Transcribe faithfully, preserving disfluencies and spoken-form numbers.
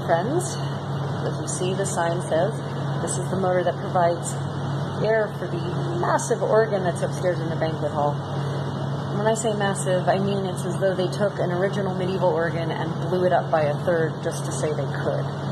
friends. As you see, the sign says, this is the motor that provides air for the massive organ that's upstairs in the banquet hall. When I say massive, I mean it's as though they took an original medieval organ and blew it up by a third just to say they could.